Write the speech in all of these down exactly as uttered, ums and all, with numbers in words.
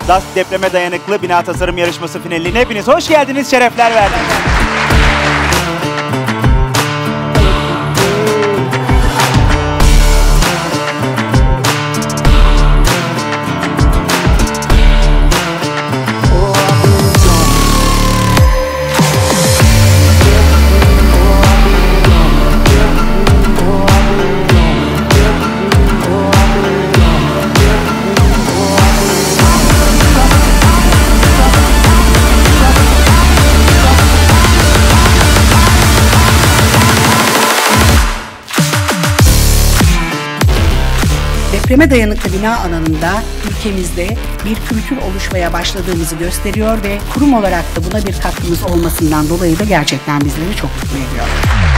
D A S Depreme Dayanıklı Bina Tasarım Yarışması finaline hepiniz hoş geldiniz, şerefler verdiniz. Depreme dayanıklı bina alanında ülkemizde bir kültür oluşmaya başladığımızı gösteriyor ve kurum olarak da buna bir katkımız olmasından dolayı da gerçekten bizleri çok mutlu ediyor.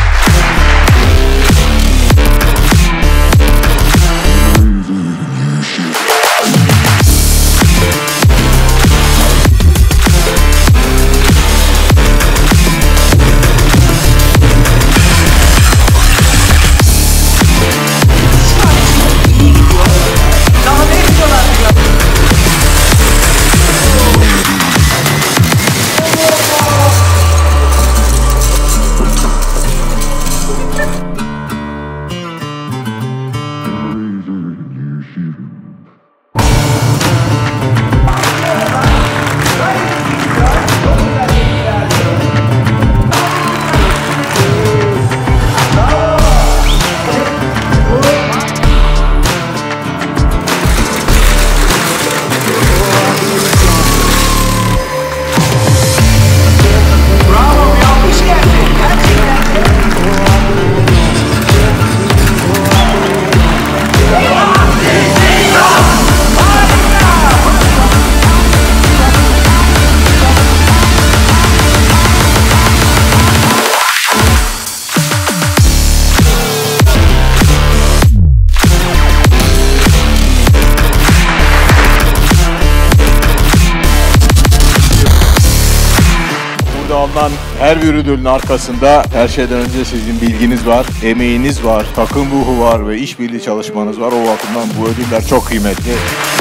Alınan her bir ödülün arkasında her şeyden önce sizin bilginiz var, emeğiniz var, takım ruhu var ve işbirliği çalışmanız var. O bakımdan bu ödüller çok kıymetli.